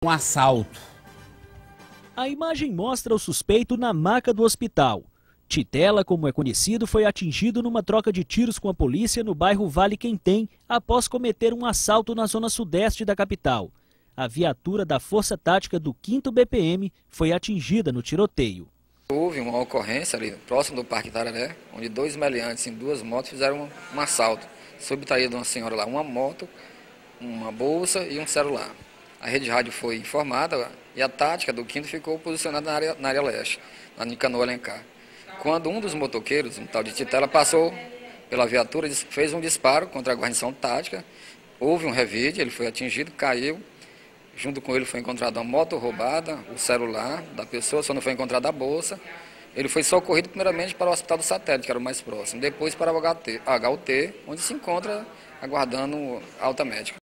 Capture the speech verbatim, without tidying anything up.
Um assalto. A imagem mostra o suspeito na maca do hospital. Titela, como é conhecido, foi atingido numa troca de tiros com a polícia no bairro Vale Quentem, após cometer um assalto na zona sudeste da capital. A viatura da Força Tática do quinto B P M foi atingida no tiroteio. Houve uma ocorrência ali próximo do Parque Tararé, onde dois meliantes em duas motos fizeram um, um assalto. Subtraíram de uma senhora lá uma moto, uma bolsa e um celular. A rede rádio foi informada e a tática do quinto ficou posicionada na área, na área leste, na Nicanor Alencar. Quando um dos motoqueiros, um tal de Titela, passou pela viatura, fez um disparo contra a guarnição tática, houve um revide, ele foi atingido, caiu. Junto com ele foi encontrada uma moto roubada, o celular da pessoa, só não foi encontrada a bolsa. Ele foi socorrido primeiramente para o Hospital do Satélite, que era o mais próximo, depois para o H U T, onde se encontra aguardando alta médica.